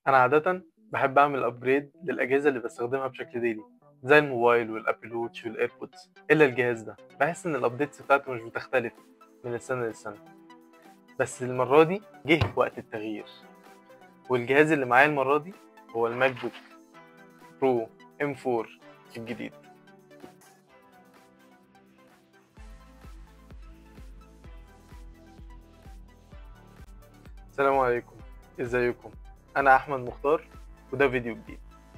انا عاده بحب اعمل ابجريد للاجهزه اللي بستخدمها بشكل ديلي، زي الموبايل والابل ووتش والايربودز. الا الجهاز ده بحس ان الابديتس بتاعته مش بتختلف من السنه للسنه، بس المره دي جه وقت التغيير. والجهاز اللي معايا المره دي هو الماك بوك برو ام 4 الجديد. السلام عليكم، ازيكم؟ انا احمد مختار، وده فيديو جديد.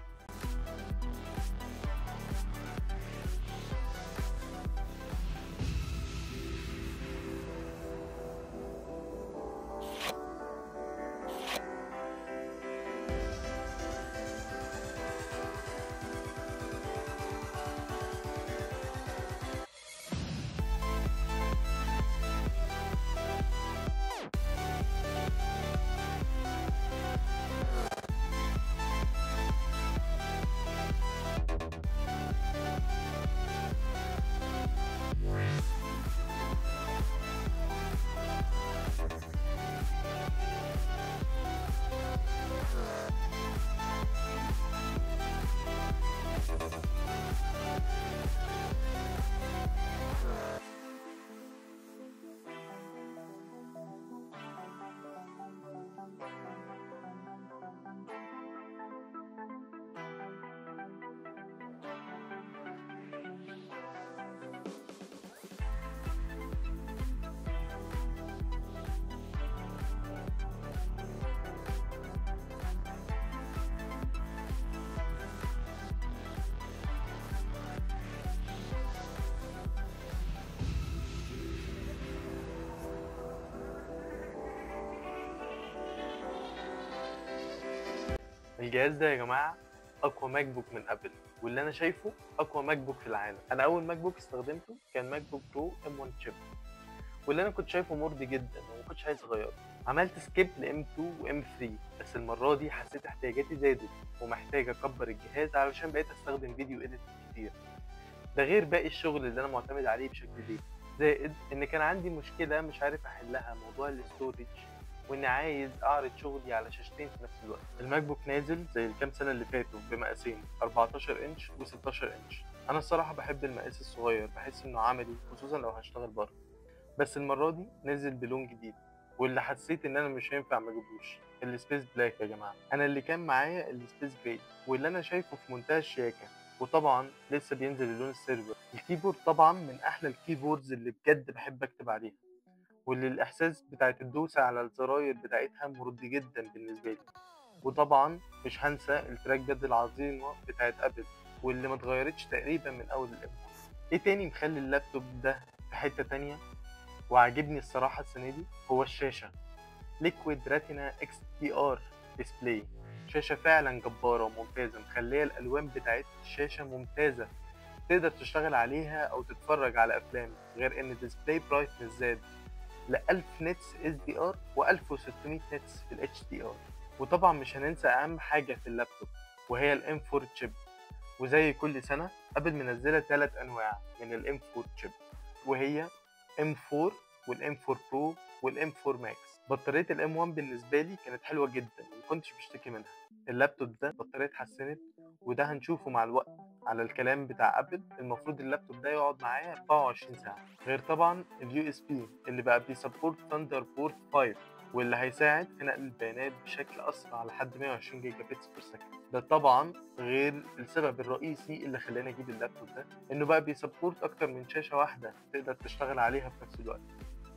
الجهاز ده يا جماعه اقوى ماك بوك من ابل، واللي انا شايفه اقوى ماك بوك في العالم. انا اول ماك بوك استخدمته كان ماك بوك برو ام 1 شيب، واللي انا كنت شايفه مرضي جدا وما كنتش عايز اغيره. عملت سكيب لام 2 وام 3، بس المره دي حسيت احتياجاتي زادت ومحتاج اكبر الجهاز علشان بقيت استخدم فيديو اديت كتير، ده غير باقي الشغل اللي انا معتمد عليه بشكل ديلي. زائد ان كان عندي مشكله مش عارف احلها، موضوع الاستورج، واني عايز اعرض شغلي على شاشتين في نفس الوقت. الماك بوك نازل زي الكام سنه اللي فاتوا بمقاسين 14 انش و16 انش. انا الصراحه بحب المقاس الصغير، بحس انه عملي خصوصا لو هشتغل بره. بس المره دي نزل بلون جديد، واللي حسيت ان انا مش هينفع ما اجيبوش السبيس بلاك. يا جماعه انا اللي كان معايا السبيس جراي، واللي انا شايفه في منتهى الشياكه. وطبعا لسه بينزل اللون السيلفر. الكيبورد طبعا من احلى الكيبوردز اللي بجد بحب اكتب عليها، واللي الاحساس بتاعت الدوسه على الزراير بتاعتها مرضي جدا بالنسبه لي. وطبعا مش هنسى التراك باد العظيمه بتاعت ابل، واللي ما اتغيرتش تقريبا من اول الابل. ايه تاني مخلي اللابتوب ده في حته تانية وعاجبني الصراحه السنه دي؟ هو الشاشه ليكويد ريتينا اكس تي ار ديسبلاي. شاشه فعلا جباره وممتازه، مخليه الالوان بتاعت الشاشه ممتازه، تقدر تشتغل عليها او تتفرج على افلام. غير ان الديسبلاي برايتنس زاد ل 1000 نتس اس دي ار و1600 نتس في الاتش دي ار. وطبعا مش هننسى اهم حاجه في اللابتوب، وهي الام 4 تشيب. وزي كل سنه ابل منزله 3 انواع من الام 4 تشيب، وهي ام 4 والام 4 برو والام 4 ماكس. بطاريه الام 1 بالنسبه لي كانت حلوه جدا ومكنتش بشتكي منها. اللابتوب ده بطاريه اتحسنت، وده هنشوفه مع الوقت. على الكلام بتاع ابل المفروض اللابتوب ده يقعد معايا 24 ساعه. غير طبعا اليو اس بي اللي بقى بيسبورت ثاندر بورت 5، واللي هيساعد في نقل البيانات بشكل اسرع لحد 120 جيجا بتس بير سكند. ده طبعا غير السبب الرئيسي اللي خلاني اجيب اللابتوب ده، انه بقى بيسبورت اكتر من شاشه واحده تقدر تشتغل عليها في نفس الوقت.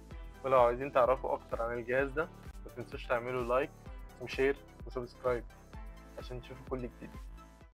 ولو عايزين تعرفوا اكتر عن الجهاز ده ما تنسوش تعملوا لايك وشير وسبسكرايب عشان تشوفوا كل جديد.